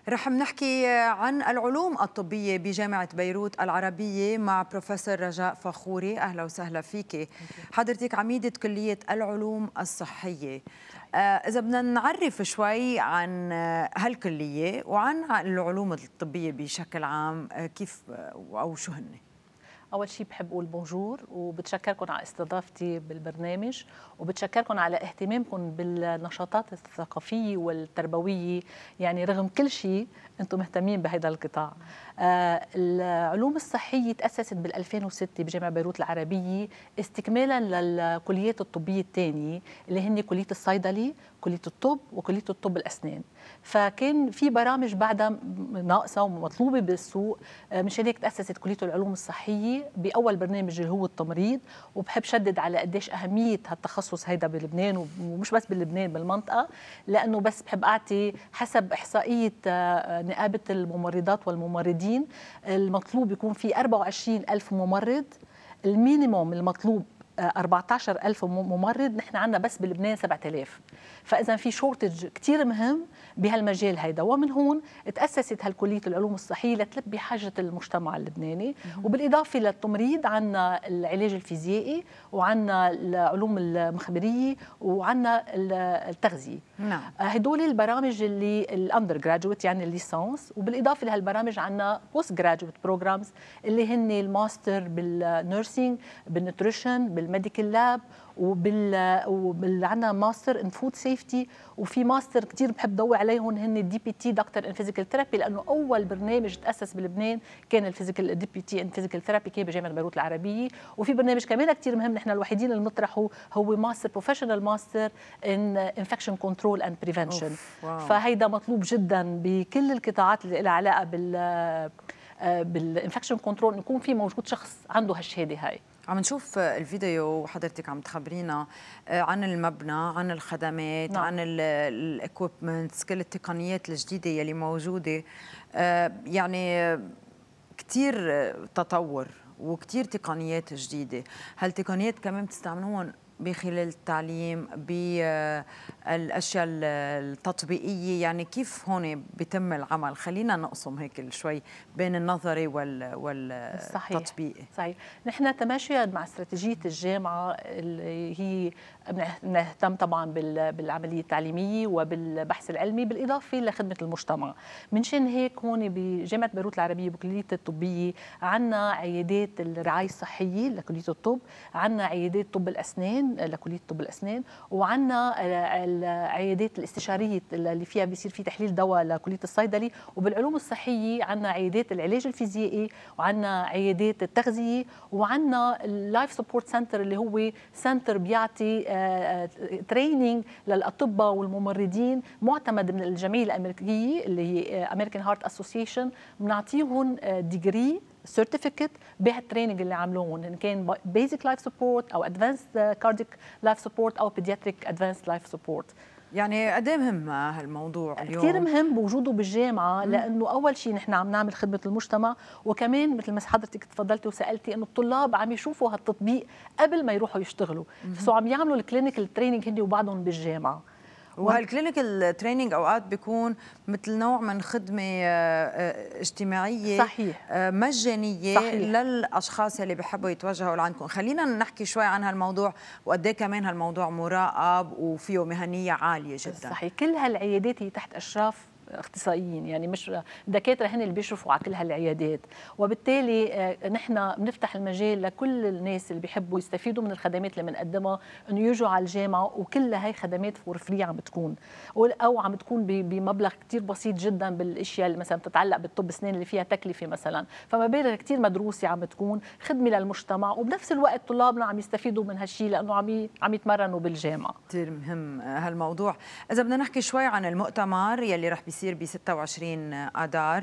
رح نحكي عن العلوم الطبية بجامعة بيروت العربية مع بروفيسور رجاء فخوري. أهلا وسهلا فيك. حضرتك عميدة كلية العلوم الصحية. إذا بدنا نعرف شوي عن هالكلية وعن العلوم الطبية بشكل عام، كيف أو شو هن؟ أول شيء بحب أقول بونجور وبتشكركم على استضافتي بالبرنامج، وبتشكركم على اهتمامكم بالنشاطات الثقافية والتربوية. يعني رغم كل شيء أنتم مهتمين بهذا القطاع. العلوم الصحية تأسست بال 2006 بجامعة بيروت العربية استكمالا للكليات الطبية الثانية اللي هن كلية الصيدلي، كلية الطب، وكلية الطب الأسنان. فكان في برامج بعدها ناقصة ومطلوبة بالسوق، مشان هيك تأسست كلية العلوم الصحية بأول برنامج اللي هو التمريض. وبحب شدد على قديش أهمية هالتخصص هيدا بلبنان، ومش بس بلبنان بالمنطقة، لأنه بس بحب أعطي حسب إحصائية نقابة الممرضات والممرضين المطلوب يكون في 24 ألف ممرض. المينيموم المطلوب 14,000 ممرض، نحن عندنا بس بلبنان 7,000. فإذا في شورتج كتير مهم بهالمجال هيدا، ومن هون تأسست هالكلية العلوم الصحية لتلبي حاجة المجتمع اللبناني. وبالإضافة للتمريض عنا العلاج الفيزيائي، وعنا العلوم المخبرية، وعنا التغذية. نعم. هدول البرامج اللي الاندر جراجويت يعني الليسانس، وبالإضافة لهالبرامج عنا بوست جراجويت بروجرامز اللي هن الماستر بالنيرسينج، بالنيوتريشن، بالميديكال لاب، عندنا ماستر ان فود سيفتي. وفي ماستر كثير بحب ضوي عليهم هن الدي بي تي دكتور ان فيزيكال ثيرابي، لانه اول برنامج تاسس بلبنان كان الفيزيكال دي بي تي ان فيزيكال ثيرابي، كان بجامعه بيروت العربيه. وفي برنامج كمان كثير مهم نحن الوحيدين اللي بنطرحه، هو ماستر بروفيشنال ماستر ان انفكشن كنترول اند بريفنشن. فهيدا مطلوب جدا بكل القطاعات اللي لها علاقه بالانفكشن كنترول، يكون في موجود شخص عنده هالشهاده هاي. عم نشوف الفيديو وحضرتك عم تخبرينا عن المبنى، عن الخدمات، نعم. عن الاكويبمنتس، كل التقنيات الجديدة يلي موجودة. يعني كتير تطور وكتير تقنيات جديدة. هالتقنيات كمان بتستعملوهم بخلال التعليم بالاشياء التطبيقيه، يعني كيف هون بيتم العمل؟ خلينا نقسم هيك شوي بين النظري والتطبيقي. صحيح. نحن تماشيا مع استراتيجيه الجامعه اللي هي بنهتم طبعا بالعمليه التعليميه وبالبحث العلمي بالاضافه لخدمه المجتمع. منشان هيك هون بجامعه بيروت العربيه بكليه الطبيه عندنا عيادات الرعايه الصحيه لكليه الطب، عندنا عيادات طب الاسنان لكليه طب الاسنان، وعندنا العيادات الاستشاريه اللي فيها بيصير في تحليل دواء لكليه الصيدلي. وبالعلوم الصحيه عندنا عيادات العلاج الفيزيائي، وعندنا عيادات التغذيه، وعندنا اللايف سبورت سنتر اللي هو سنتر بيعطي تريننج للاطباء والممرضين، معتمد من الجمعيه الامريكيه اللي هي امريكان هارت اسوسيشن. بنعطيهم ديجري سيرتيفيكت بهالتريننج اللي عملوه، ان كان بيزك لايف سبورت او ادفانسد كارديك لايف سبورت او بيدياتريك ادفانسد لايف سبورت. يعني قد ايه مهم هالموضوع اليوم؟ كثير مهم بوجوده بالجامعه، لانه اول شيء نحن عم نعمل خدمه المجتمع، وكمان مثل ما حضرتك تفضلتي وسالتي انه الطلاب عم يشوفوا هالتطبيق قبل ما يروحوا يشتغلوا، فسو عم يعملوا الكلينيكال تريننج هن وبعضهم بالجامعه. وهالكلينيكال تريننج اوقات بيكون مثل نوع من خدمه اجتماعيه. صحيح. مجانيه. صحيح. للاشخاص اللي بيحبوا يتوجهوا لعندكم. خلينا نحكي شوي عن هالموضوع وقد ايه كمان هالموضوع مراقب وفيه مهنيه عاليه جدا. صحيح. كل هالعيادات هي تحت اشراف اختصائيين، يعني مش دكاتره هن اللي بيشرفوا على كل هالعيادات، وبالتالي نحن بنفتح المجال لكل الناس اللي بيحبوا يستفيدوا من الخدمات اللي بنقدمها انه يجوا على الجامعه، وكلها هي خدمات فور فري عم بتكون، او عم بتكون بمبلغ كثير بسيط جدا بالاشياء اللي مثلا بتتعلق بالطب اسنان اللي فيها تكلفه مثلا، فمبالغ كثير مدروسه عم بتكون خدمه للمجتمع، وبنفس الوقت طلابنا عم يستفيدوا من هالشيء لانه عم يتمرنوا بالجامعه. كثير مهم هالموضوع. اذا بدنا نحكي شوي عن المؤتمر يلي رح بيصير ب 26 آذار.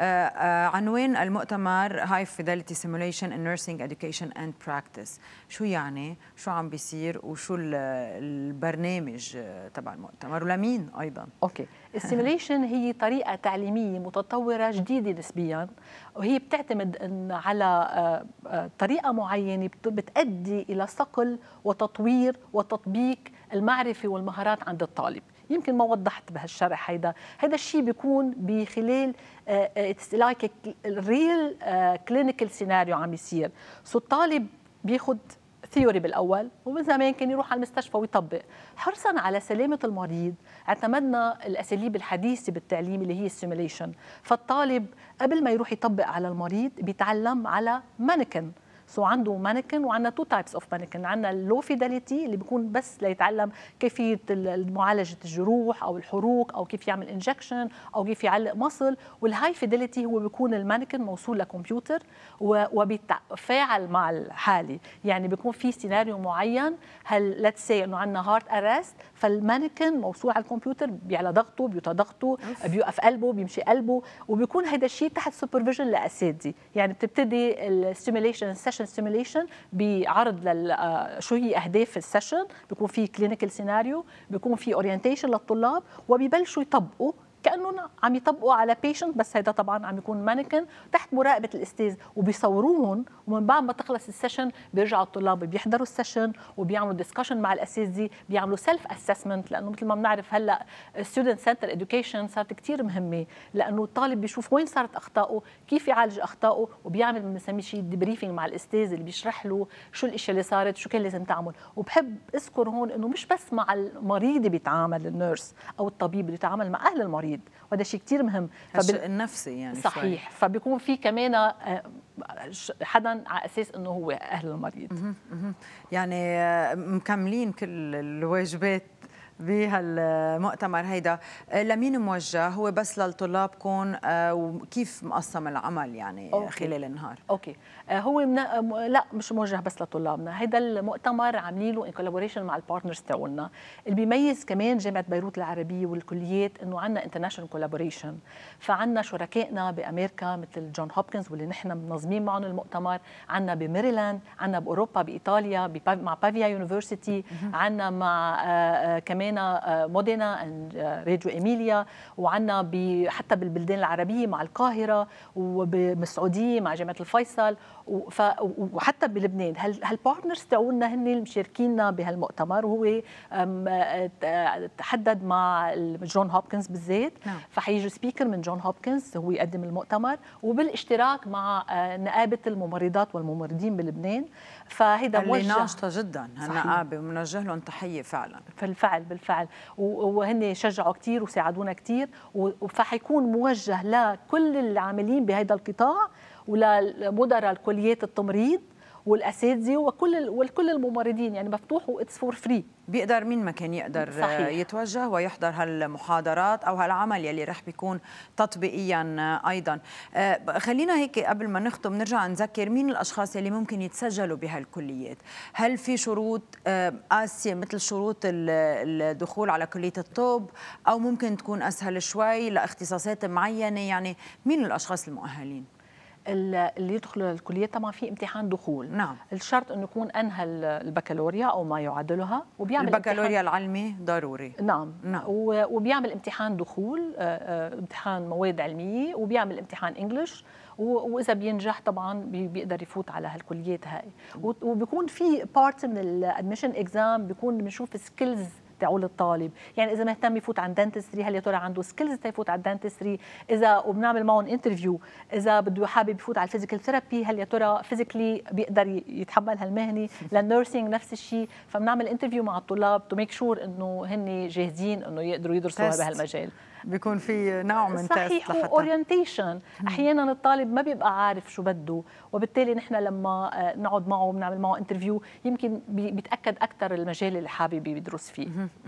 عنوان المؤتمر High Fidelity Simulation in Nursing Education and Practice. شو يعني؟ شو عم بيصير؟ وشو البرنامج تبع المؤتمر ولمين أيضا؟ اوكي. السيميليشن هي طريقة تعليمية متطورة جديدة نسبيا، وهي بتعتمد على طريقة معينة بتؤدي إلى صقل وتطوير وتطبيق المعرفه والمهارات عند الطالب. يمكن ما وضحت بهالشرح. هيدا الشيء بيكون بخلال اتس لايك ريل كلينيكال سيناريو عم يصير. سو الطالب بياخذ ثيوري بالاول، ومن زمان كان يروح على المستشفى ويطبق. حرصا على سلامه المريض اعتمدنا الاساليب الحديثه بالتعليم اللي هي السيميليشن. فالطالب قبل ما يروح يطبق على المريض بيتعلم على مانيكن. عنده مانيكن، وعندنا تو تايبس اوف مانيكن. عندنا اللو فيداليتي اللي بيكون بس ليتعلم كيفيه معالجه الجروح او الحروق او كيف يعمل انجكشن او كيف يعلق مصل. والهاي فيداليتي هو بيكون المانيكن موصول لكمبيوتر وبيتفاعل مع الحاله. يعني بيكون في سيناريو معين، هل ليتس سي انه عندنا هارت ارست، فالمانيكن موصول على الكمبيوتر بيعلى ضغطه، بيوطى ضغطه، بيوقف قلبه، بيمشي قلبه، وبيكون هذا الشيء تحت سوبرفيجن لاساتذه. يعني بتبتدي الستيميليشن سيشن ستيميليشن بعرض شو هي اهداف السيشن، بيكون في كلينيكال سيناريو، بيكون في اورينتيشن للطلاب، وبيبلشوا يطبقوا كانهم عم يطبقوا على بيشنت، بس هيدا طبعا عم يكون مانيكن تحت مراقبه الاستاذ، وبيصوروهم. ومن بعد ما تخلص السيشن بيرجعوا الطلاب بيحضروا السيشن وبيعملوا ديسكشن مع الاساتذه، بيعملوا سيلف اسسمنت. لانه مثل ما بنعرف هلا ستودنت سنتر اديوكيشن صارت كثير مهمه، لانه الطالب بيشوف وين صارت اخطائه، كيف يعالج اخطائه، وبيعمل بنسميه شيء ديبريفنج مع الاستاذ اللي بيشرح له شو الاشياء اللي صارت، شو كان لازم تعمل. وبحب اذكر هون انه مش بس مع المريض بيتعامل النيرس او الطبيب، اللي بيتعامل مع اهل المريض، وهذا شيء كثير مهم. الشق النفسي يعني صحيح شوي. فبيكون في كمان حدا على اساس انه هو اهل المريض. يعني مكملين كل الواجبات بهالمؤتمر. هيدا لمين موجه؟ هو بس للطلابكم؟ وكيف مقسم العمل يعني أوكي. خلال النهار؟ اوكي هو لا مش موجه بس لطلابنا. هيدا المؤتمر عاملين له ان كولابوريشن مع البارتنرز تاعولنا. اللي بيميز كمان جامعه بيروت العربيه والكليات انه عندنا انترناشونال كولابوريشن. فعندنا شركائنا بامريكا مثل جون هوبكنز واللي نحن منظمين معهم المؤتمر، عندنا بميريلاند، عندنا باوروبا بايطاليا مع بافيا يونيفرسيتي، عندنا مع كمان مودينا راديو إيميليا، وعندنا حتى بالبلدان العربية مع القاهرة، وبالسعودية مع جامعة الفيصل، وحتى بلبنان. هالبارتنرز تاعولنا هن المشاركينا بهالمؤتمر، وهو تحدد مع جون هوبكنز بالذات. فحيجي سبيكر من جون هوبكنز هو يقدم المؤتمر، وبالاشتراك مع نقابة الممرضات والممرضين بلبنان. فهيدا اللي ناشطة جدا هالنقابة، ومنوجه لهم تحية فعلا. بالفعل وهن شجعوا كثير وساعدونا كثير، فحيكون موجه لكل العاملين بهذا القطاع ولمدراء الكليات التمريض والاساتذه وكل الممرضين. يعني مفتوح واتس فور فري. بيقدر مين ما كان يقدر صحيح. يتوجه ويحضر هالمحاضرات او هالعمل يلي رح بيكون تطبيقيا ايضا. خلينا هيك قبل ما نختم نرجع نذكر مين الاشخاص يلي ممكن يتسجلوا بهالكليات. هل في شروط قاسيه مثل شروط الدخول على كليه الطب، او ممكن تكون اسهل شوي لاختصاصات معينه؟ يعني مين الاشخاص المؤهلين اللي يدخلوا الكليه؟ طبعا في امتحان دخول. نعم. الشرط انه يكون انهى البكالوريا او ما يعادلها، وبيعمل البكالوريا العلمي ضروري. نعم. وبيعمل امتحان دخول، امتحان مواد علميه، وبيعمل امتحان انجلش، واذا بينجح طبعا بيقدر يفوت على هالكليات هاي. وبيكون في بارت من الادميشن اكزام بيكون بنشوف سكيلز تاعول الطالب. يعني اذا مهتم يفوت عن دنتستري، هل يا ترى عنده سكيلز تيفوت على الدنتستري؟ اذا وبنعمل معهم انترفيو، اذا بده حابب يفوت على الفيزيكال ثيرابي، هل يا ترى فيزيكلي بيقدر يتحمل هالمهنه؟ للنيرسينج نفس الشيء. فبنعمل انترفيو مع الطلاب تو ميك شور انه هن جاهزين انه يقدروا يدرسوا بهالمجال. بيكون في نوع من صحيح تست لحتى اورينتيشن. احيانا الطالب ما بيبقى عارف شو بده، وبالتالي نحن لما نقعد معه ونعمل معه انترفيو يمكن بيتاكد اكثر المجال اللي حابب يدرس فيه.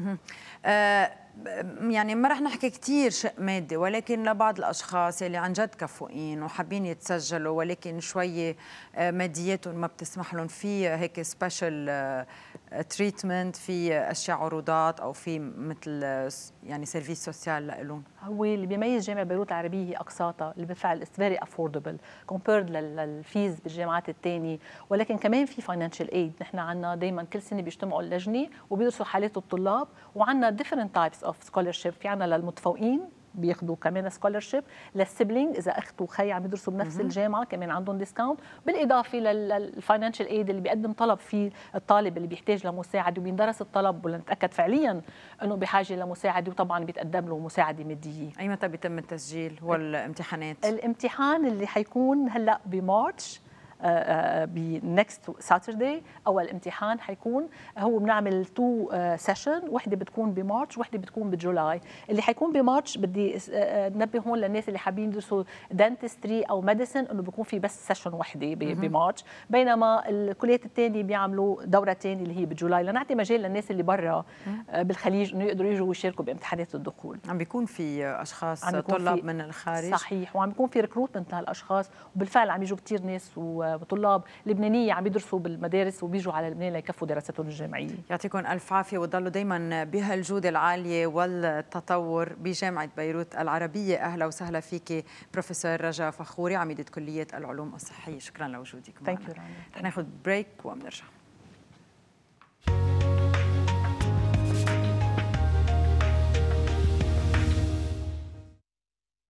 يعني ما رح نحكي كثير شق مادي، ولكن لبعض الاشخاص اللي عن جد كفؤين وحابين يتسجلوا ولكن شويه مادياتهم ما بتسمح لهم، في هيك سبيشال تريتمنت، في اشياء عروضات او في مثل يعني سيرفيس سوسيال لهم. هو اللي بيميز جامعه بيروت العربيه هي اقساطها اللي بالفعل اتس فيري افوردبل كومبيرد للفيز بالجامعات الثانيه، ولكن كمان في فاينانشال ايد. نحن عندنا دائما كل سنه بيجتمعوا اللجنه وبيدرسوا حالات الطلاب، وعندنا ديفرنت تايبس اوف سكولرشيب. في عندنا للمتفوقين بياخذوا كمان سكولرشيب. للسبلينج اذا اخت وخي عم يدرسوا بنفس الجامعه كمان عندهم ديسكاونت، بالاضافه للفاينانشال ايد اللي بيقدم طلب فيه الطالب اللي بيحتاج لمساعده وبيندرس الطلب ولنتاكد فعليا انه بحاجه لمساعده، وطبعا بيتقدم له مساعده ماديه. اي متى بيتم التسجيل والامتحانات؟ الامتحان اللي حيكون هلا بمارش بنكست ساتردي. اول امتحان حيكون هو بنعمل 2 سيشن، وحده بتكون بمارش وحده بتكون بجولاي. اللي حيكون بمارش بدي ننبه هون للناس اللي حابين يدرسوا دنتستري او ميديسن انه بيكون في بس سيشن وحده بمارش، بينما الكليات الثانيه بيعملوا دوره ثانيه اللي هي بجولاي، لنعطي مجال للناس اللي برا بالخليج انه يقدروا يجوا ويشاركوا بامتحانات الدخول. عم بيكون في اشخاص طلاب من الخارج؟ صحيح، وعم بيكون في ريكروتمنت لهالاشخاص، وبالفعل عم يجوا كثير ناس وطلاب لبنانيه عم يدرسوا بالمدارس وبيجوا على لبنان ليكفوا دراستهم الجامعيه. يعطيكم الف عافيه وتضلوا دائما بهالجوده العاليه والتطور بجامعه بيروت العربيه. اهلا وسهلا فيك بروفيسور رجاء فخوري عميده كليه العلوم الصحيه، شكرا لوجودك معنا. ثانك يو. رح ناخذ بريك وبنرجع.